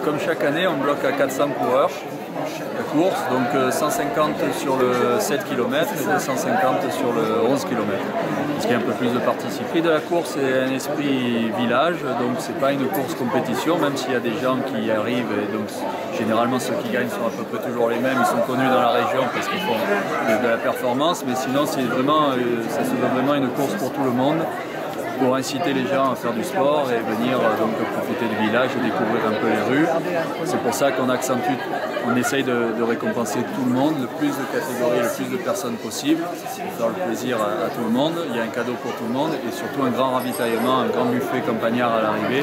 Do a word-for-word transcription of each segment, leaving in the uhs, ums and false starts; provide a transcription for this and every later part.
comme chaque année, on bloque à quatre cents coureurs la course, donc cent cinquante sur le sept kilomètres et deux cent cinquante sur le onze kilomètres. Parce qu'il y a un peu plus de participants. Le prix de la course est un esprit village, donc c'est pas une course compétition, même s'il y a des gens qui y arrivent, et donc généralement ceux qui gagnent sont à peu près toujours les mêmes, ils sont connus dans la région parce qu'ils font de la performance, mais sinon c'est vraiment, ça se veut vraiment une course pour tout le monde, pour inciter les gens à faire du sport et venir donc profiter du village et découvrir un peu les rues. C'est pour ça qu'on accentue, on essaye de, de récompenser tout le monde, le plus de catégories, le plus de personnes possible, pour faire le plaisir à, à tout le monde. Il y a un cadeau pour tout le monde et surtout un grand ravitaillement, un grand buffet campagnard à l'arrivée.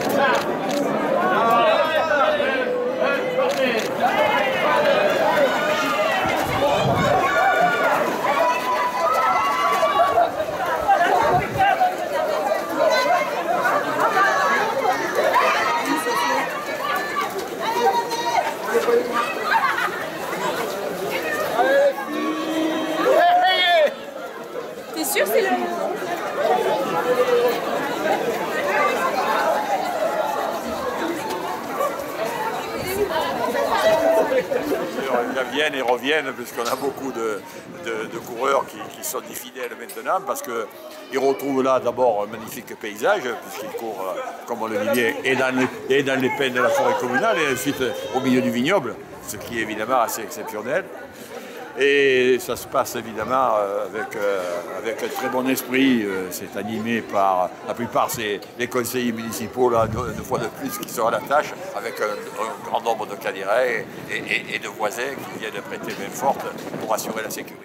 T'es sûr c'est le... Ils viennent et reviennent puisqu'on a beaucoup de, de, de coureurs qui, qui sont des fidèles maintenant parce qu'ils retrouvent là d'abord un magnifique paysage puisqu'ils courent, comme on le dit bien, et dans les, et dans les plaines de la forêt communale et ensuite au milieu du vignoble, ce qui est évidemment assez exceptionnel. Et ça se passe évidemment avec, euh, avec un très bon esprit. C'est animé par, la plupart, c'est les conseillers municipaux, là, une fois de plus, qui sont à la tâche, avec un, un grand nombre de cadérés et, et, et de voisins qui viennent prêter main forte pour assurer la sécurité.